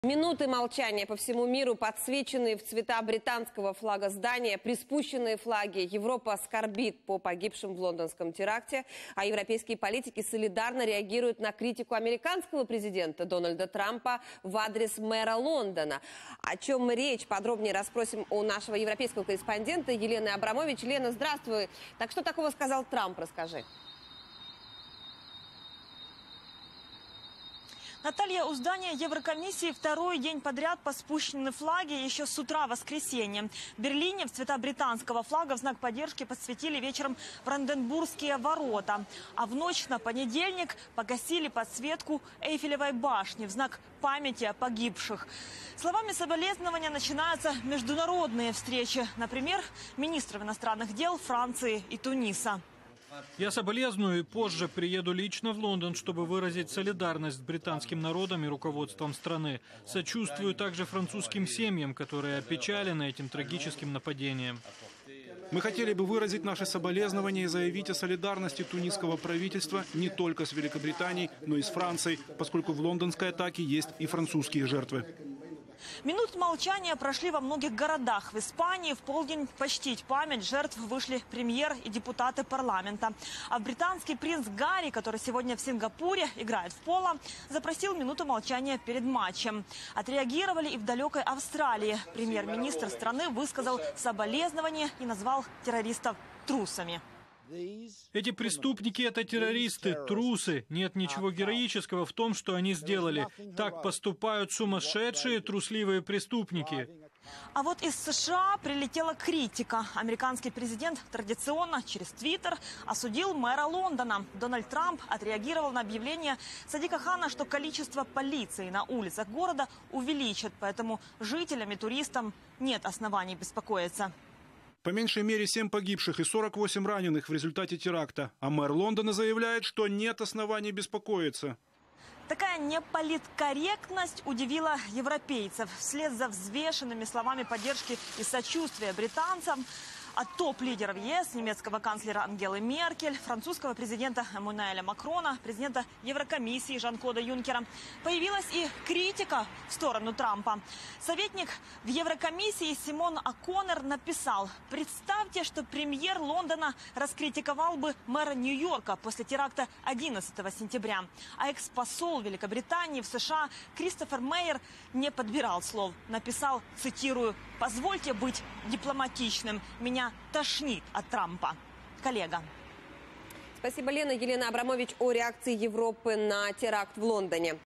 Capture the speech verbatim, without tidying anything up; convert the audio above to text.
Минуты молчания по всему миру, подсвеченные в цвета британского флага здания, приспущенные флаги. Европа скорбит по погибшим в лондонском теракте, а европейские политики солидарно реагируют на критику американского президента Дональда Трампа в адрес мэра Лондона. О чем речь, подробнее расспросим у нашего европейского корреспондента Елены Абрамович. Лена, здравствуй. Так что такого сказал Трамп, расскажи. Наталья, у здания Еврокомиссии второй день подряд поспущены флаги еще с утра воскресенья. В Берлине в цвета британского флага в знак поддержки подсветили вечером Бранденбургские ворота. А в ночь на понедельник погасили подсветку Эйфелевой башни в знак памяти о погибших. Словами соболезнования начинаются международные встречи. Например, министров иностранных дел Франции и Туниса. Я соболезную и позже приеду лично в Лондон, чтобы выразить солидарность с британским народом и руководством страны. Сочувствую также французским семьям, которые опечалены этим трагическим нападением. Мы хотели бы выразить наши соболезнования и заявить о солидарности тунисского правительства не только с Великобританией, но и с Францией, поскольку в лондонской атаке есть и французские жертвы. Минуты молчания прошли во многих городах. В Испании в полдень почтить память жертв вышли премьер и депутаты парламента. А британский принц Гарри, который сегодня в Сингапуре играет в поло, запросил минуту молчания перед матчем. Отреагировали и в далекой Австралии. Премьер-министр страны высказал соболезнования и назвал террористов трусами. Эти преступники – это террористы, трусы. Нет ничего героического в том, что они сделали. Так поступают сумасшедшие, трусливые преступники. А вот из США прилетела критика. Американский президент традиционно через Твиттер осудил мэра Лондона. Дональд Трамп отреагировал на объявление Садика Хана, что количество полиции на улицах города увеличит. Поэтому жителям и туристам нет оснований беспокоиться. По меньшей мере семь погибших и сорок восемь раненых в результате теракта. А мэр Лондона заявляет, что нет оснований беспокоиться. Такая неполиткорректность удивила европейцев. Вслед за взвешенными словами поддержки и сочувствия британцам от топ-лидеров ЕС, немецкого канцлера Ангелы Меркель, французского президента Эммануэля Макрона, президента Еврокомиссии Жан-Клода Юнкера, появилась и критика в сторону Трампа. Советник в Еврокомиссии Симон О'Коннор написал: «Представьте, что премьер Лондона раскритиковал бы мэра Нью-Йорка после теракта одиннадцатого сентября. А экс-посол Великобритании в США Кристофер Мейер не подбирал слов. Написал, цитирую: «Позвольте быть дипломатичным. Меня тошнит от Трампа». Коллега. Спасибо, Лена. Елена Абрамович о реакции Европы на теракт в Лондоне.